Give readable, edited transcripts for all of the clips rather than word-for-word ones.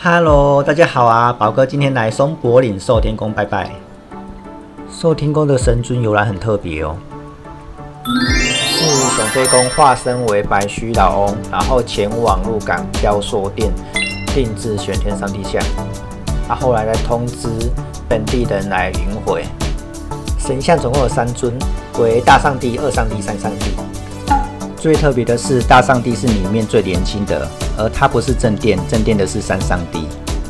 Hello，大家好啊！宝哥今天来松柏岭寿天宫拜拜。寿天宫的神尊由来很特别哦，是熊天公化身为白须老翁，然后前往鹿港雕塑殿定制玄天上帝像，后来再通知本地人来云回。神像总共有3尊，为大上帝、二上帝、三上帝。最特别的是，大上帝是里面最年轻的，而他不是正殿，正殿的是三上帝。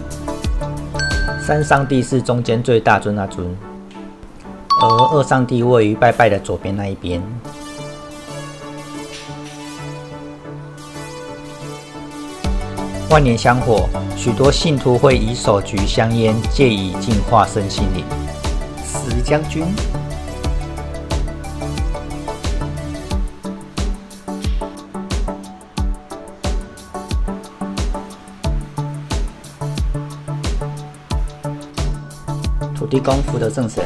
三上帝是中间最大尊那尊，而二上帝位于拜拜的左边那一边。万年香火，许多信徒会以手举香烟，借以净化身心灵。石将军。土地公福德正神，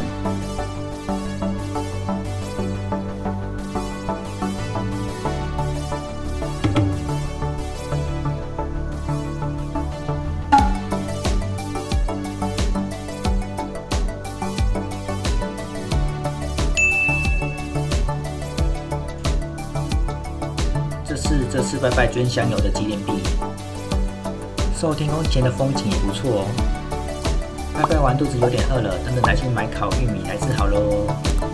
这次拜拜捐香油的纪念币。寿天宫前的风景也不错哦。拜拜完肚子有点饿了，等等来去买烤玉米来吃好喽。